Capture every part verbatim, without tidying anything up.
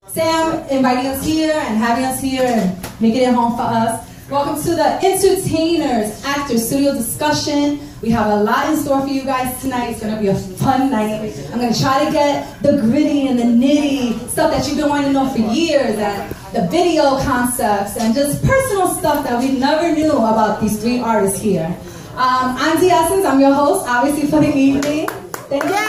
Sam inviting us here and having us here and making it home for us. Welcome to the Entertainers After Studio Discussion. We have a lot in store for you guys tonight. It's going to be a fun night. I'm going to try to get the gritty and the nitty stuff that you've been wanting to know for years, and the video concepts and just personal stuff that we never knew about these three artists here. Um, I'm Dee Essence. I'm your host, obviously, for the evening. Thank you.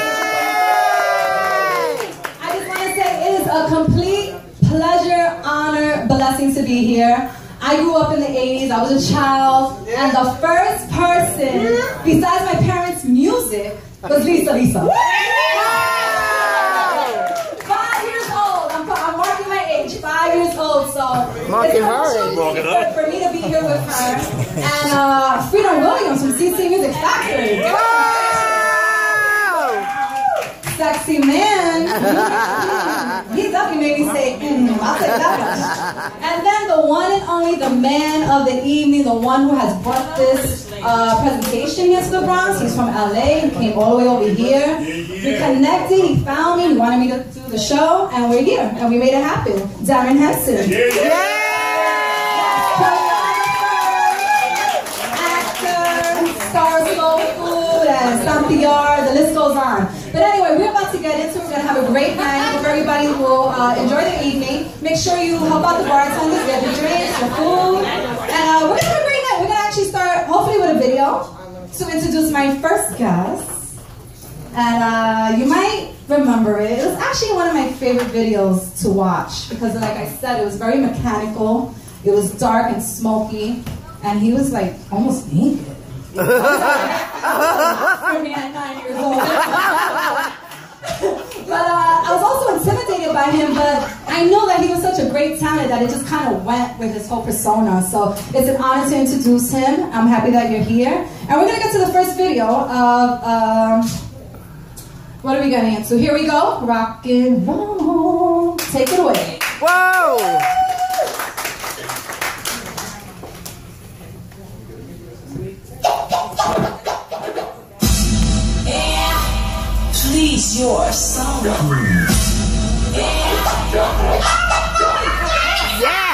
I just want to say it is a complete pleasure, honor, blessing to be here. I grew up in the eighties, I was a child, and the first person, besides my parents' music, was Lisa Lisa. Five years old, I'm, I'm marking my age, five years old, so Marking it's her. for, for me to be here with her. And uh, Freedom Williams from C C Music Factory. Sexy man. He definitely made me say, mm, I'll take that one. And then the one and only, the man of the evening, the one who has brought this uh, presentation here to the Bronx. He's from L A. He came all the way over here. We connected. He found me. He wanted me to do the show, and we're here, and we made it happen. Darren Henson. Yeah. Actor, star of Soul Food, and Stomp the Yard. The list goes on. But anyway, we're about to get into it. We're going to have a great night. Hope everybody will uh, enjoy the evening. Make sure you help out the bartenders, get the drinks, the food. And uh, we're going to have a great night. We're going to actually start, hopefully, with a video to introduce my first guest. And uh, you might remember it. It was actually one of my favorite videos to watch because, like I said, it was very mechanical. It was dark and smoky. And he was, like, almost naked. For me at nine years old. But uh, I was also intimidated by him, but I know that he was such a great talent that it just kind of went with his whole persona. So it's an honor to introduce him. I'm happy that you're here. And we're going to get to the first video of, um, what are we getting into? Here we go. Rock and roll. Take it away. Whoa! Please your song. Yeah!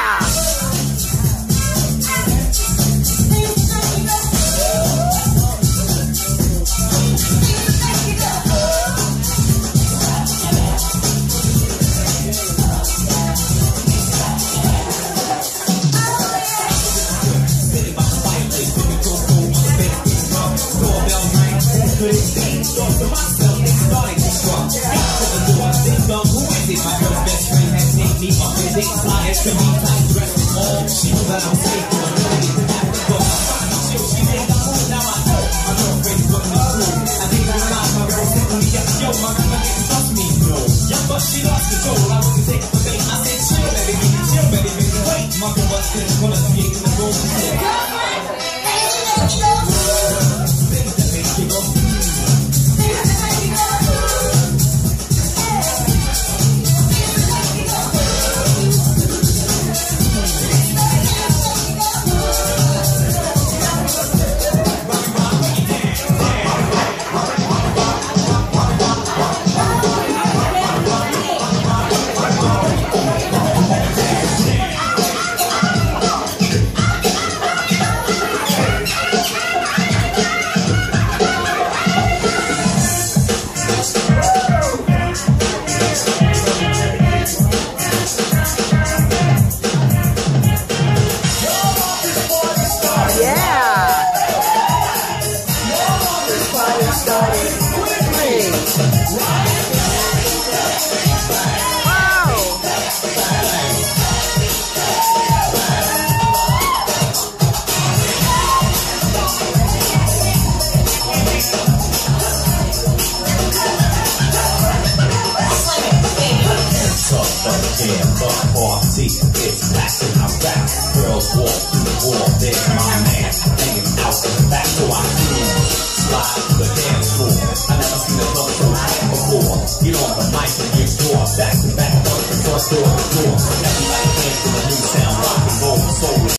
Get on the mic and give door back to back, up the front door to door.